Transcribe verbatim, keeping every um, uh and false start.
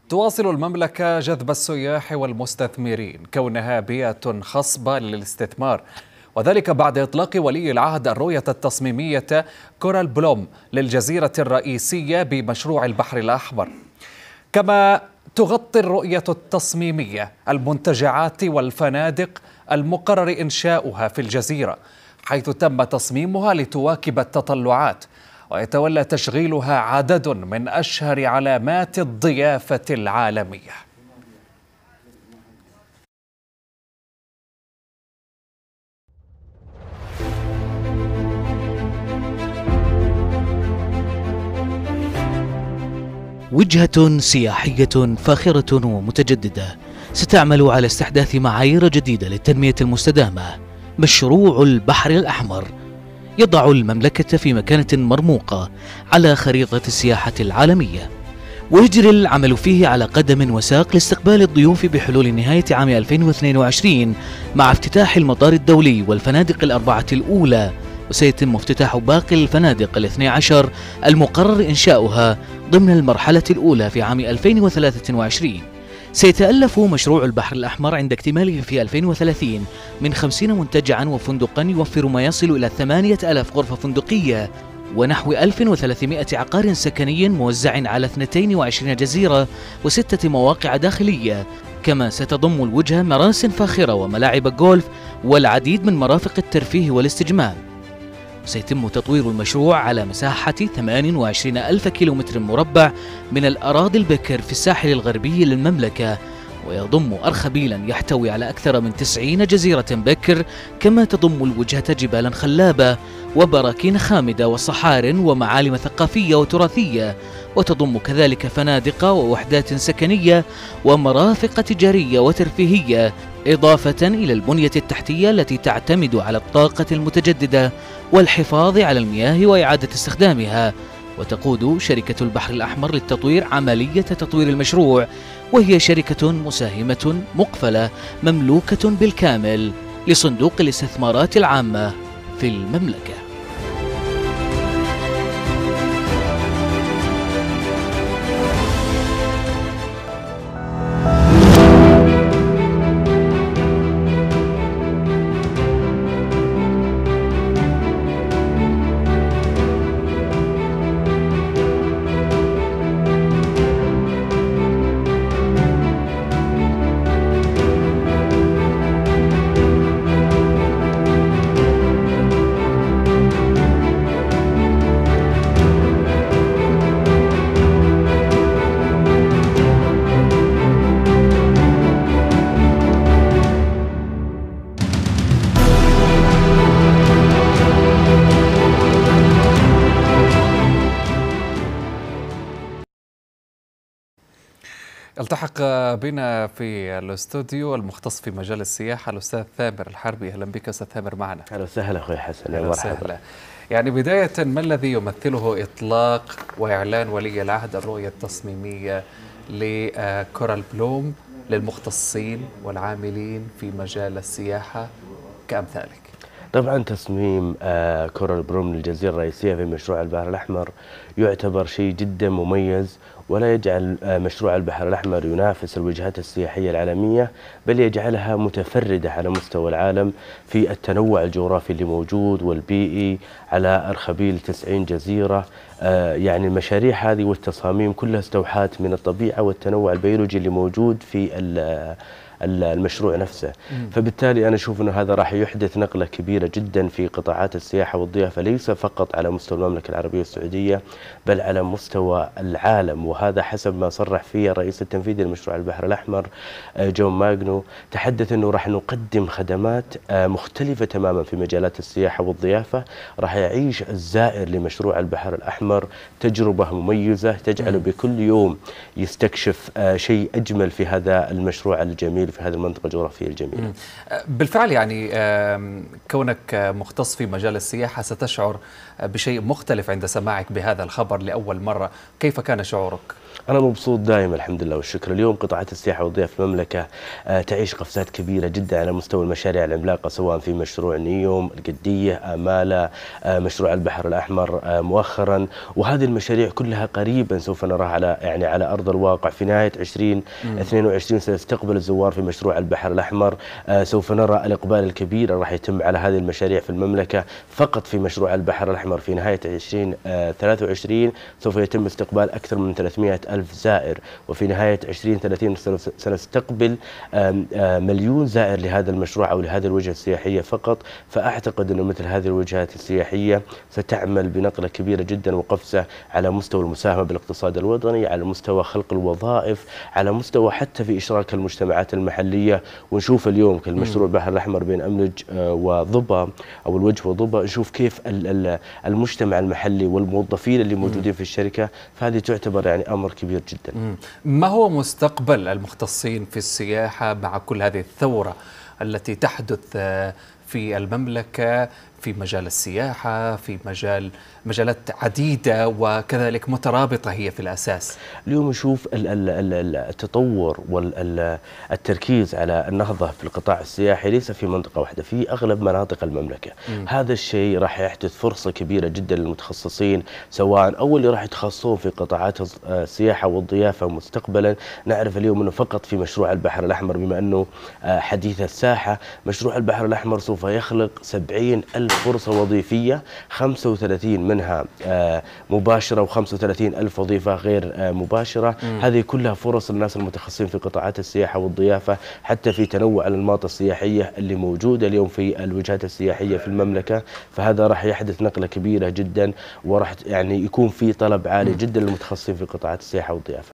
تواصل المملكة جذب السياح والمستثمرين كونها بيئة خصبة للاستثمار، وذلك بعد إطلاق ولي العهد الرؤية التصميمية كورال بلوم للجزيرة الرئيسية بمشروع البحر الأحمر. كما تغطي الرؤية التصميمية المنتجعات والفنادق المقرر إنشاؤها في الجزيرة، حيث تم تصميمها لتواكب التطلعات، ويتولى تشغيلها عدد من أشهر علامات الضيافة العالمية. وجهة سياحية فاخرة ومتجددة ستعمل على استحداث معايير جديدة للتنمية المستدامة. مشروع البحر الأحمر يضع المملكة في مكانة مرموقة على خريطة السياحة العالمية، ويجري العمل فيه على قدم وساق لاستقبال الضيوف بحلول نهاية عام ألفين واثنين وعشرين مع افتتاح المطار الدولي والفنادق الأربعة الأولى، وسيتم افتتاح باقي الفنادق الاثني عشر المقرر إنشاؤها ضمن المرحلة الأولى في عام ألفين وثلاثة وعشرين. سيتألف مشروع البحر الأحمر عند اكتماله في ألفين وثلاثين من خمسين منتجعا وفندقا يوفر ما يصل إلى ثمانية آلاف غرفة فندقية ونحو ألف وثلاثمائة عقار سكني موزع على اثنتين وعشرين جزيرة وستة مواقع داخلية. كما ستضم الوجهة مراسم فاخرة وملاعب جولف والعديد من مرافق الترفيه والاستجمام. سيتم تطوير المشروع على مساحة ثمانية وعشرين ألف كيلومتر مربع من الأراضي البكر في الساحل الغربي للمملكة، ويضم أرخبيلا يحتوي على أكثر من تسعين جزيرة بكر، كما تضم الوجهة جبالا خلابة وبراكين خامدة وصحار ومعالم ثقافية وتراثية، وتضم كذلك فنادق ووحدات سكنية ومرافق تجارية وترفيهية، إضافة إلى البنية التحتية التي تعتمد على الطاقة المتجددة والحفاظ على المياه وإعادة استخدامها. وتقود شركة البحر الأحمر للتطوير عملية تطوير المشروع، وهي شركة مساهمة مقفلة مملوكة بالكامل لصندوق الاستثمارات العامة في المملكة. التحق بنا في الاستوديو المختص في مجال السياحة الأستاذ ثامر الحربي. أهلا بك أستاذ ثامر معنا. أهلا وسهلا أخوي حسن. أهلا وسهلا. يعني بداية، ما الذي يمثله إطلاق وإعلان ولي العهد الرؤية التصميمية لكورال بلوم للمختصين والعاملين في مجال السياحة كأمثالك؟ طبعا تصميم كورال بلوم للجزيرة الرئيسية في مشروع البحر الأحمر يعتبر شيء جدا مميز، ولا يجعل مشروع البحر الأحمر ينافس الوجهات السياحية العالمية، بل يجعلها متفردة على مستوى العالم في التنوع الجغرافي اللي موجود والبيئي على أرخبيل تسعين جزيرة. يعني المشاريع هذه والتصاميم كلها استوحت من الطبيعة والتنوع البيولوجي اللي موجود في المشروع نفسه. فبالتالي أنا أشوف أنه هذا راح يحدث نقلة كبيرة جدا في قطاعات السياحة والضيافة، ليس فقط على مستوى المملكة العربية السعودية بل على مستوى العالم. وهذا حسب ما صرح فيه الرئيس التنفيذي لمشروع البحر الأحمر جون ماغنو، تحدث أنه راح نقدم خدمات مختلفة تماما في مجالات السياحة والضيافة. راح يعيش الزائر لمشروع البحر الأحمر تجربة مميزة تجعله بكل يوم يستكشف شيء أجمل في هذا المشروع الجميل كبير في هذه المنطقة الجغرافية الجميلة. بالفعل يعني كونك مختص في مجال السياحة ستشعر بشيء مختلف عند سماعك بهذا الخبر لأول مرة، كيف كان شعورك؟ أنا مبسوط دائما الحمد لله والشكر. اليوم قطاعات السياحة والضيافة في المملكة تعيش قفزات كبيرة جدا على مستوى المشاريع العملاقة، سواء في مشروع نيوم، القدية، آمالة، مشروع البحر الأحمر مؤخرا، وهذه المشاريع كلها قريبا سوف نراها على يعني على أرض الواقع. في نهاية عشرين اثنين وعشرين سيستقبل الزوار في مشروع البحر الأحمر، سوف نرى الإقبال الكبير راح يتم على هذه المشاريع في المملكة. فقط في مشروع البحر الأحمر في نهاية عشرين ثلاثة وعشرين سوف يتم استقبال أكثر من ثلاثمئة ألف زائر، وفي نهاية عشرين ثلاثين سنستقبل مليون زائر لهذا المشروع أو لهذه الوجهة السياحية فقط. فأعتقد أن مثل هذه الوجهات السياحية ستعمل بنقلة كبيرة جدا وقفزة على مستوى المساهمة بالاقتصاد الوطني، على مستوى خلق الوظائف، على مستوى حتى في إشراك المجتمعات المحلية. ونشوف اليوم كالمشروع البحر الأحمر بين أملج وضبا أو الوجه وضبا، نشوف كيف المجتمع المحلي والموظفين اللي موجودين في الشركة، فهذه تعتبر يعني أمر كبير جدا. ما هو مستقبل المختصين في السياحة مع كل هذه الثورة التي تحدث في المملكة في مجال السياحة، في مجال مجالات عديدة وكذلك مترابطة هي في الأساس؟ اليوم نشوف التطور والتركيز على النهضة في القطاع السياحي ليس في منطقة واحدة، في أغلب مناطق المملكة. م. هذا الشيء راح يحدث فرصة كبيرة جدا للمتخصصين، سواء أول اللي راح يتخصصون في قطاعات السياحة والضيافة مستقبلا. نعرف اليوم أنه فقط في مشروع البحر الأحمر، بما أنه حديث الساحة، مشروع البحر الأحمر سوف يخلق سبعين ألف فرصة وظيفية، خمسة وثلاثين منها مباشرة وخمسة وثلاثين ألف وظيفة غير مباشرة. م. هذه كلها فرص للناس المتخصصين في قطاعات السياحة والضيافة، حتى في تنوع الأنماط السياحية اللي موجودة اليوم في الوجهات السياحية في المملكة. فهذا راح يحدث نقلة كبيرة جدا، وراح يعني يكون في طلب عالي جدا للمتخصصين في قطاعات السياحة والضيافة.